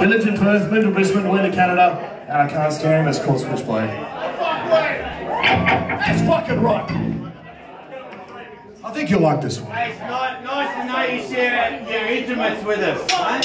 We lived in Perth, moved to Brisbane, went to Canada, and I can't stand him. It's called Switchblade. That's fucking right. I think you'll like this one. Hey, it's nice to know you share your intimates with us, mate.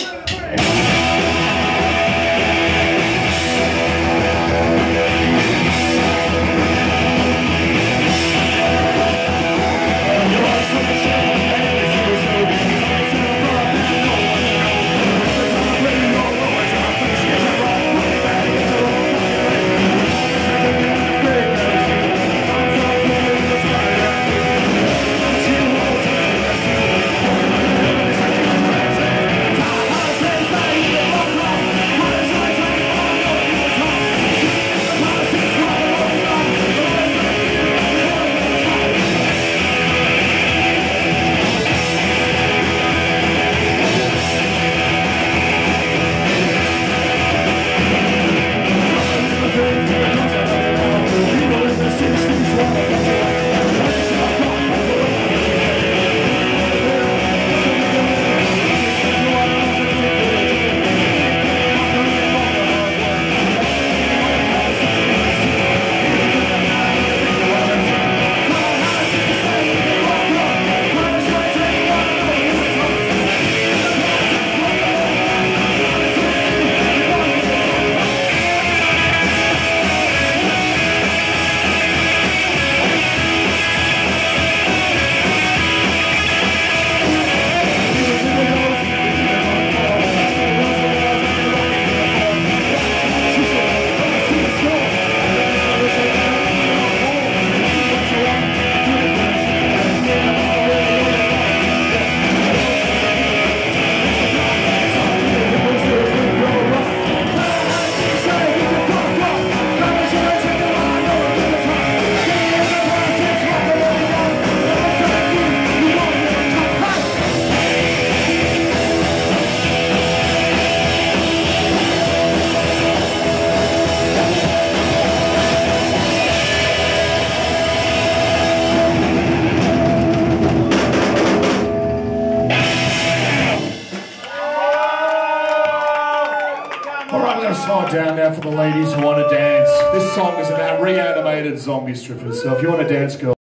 Slow it down now for the ladies who want to dance. This song is about reanimated zombie strippers, so if you want to dance, girl.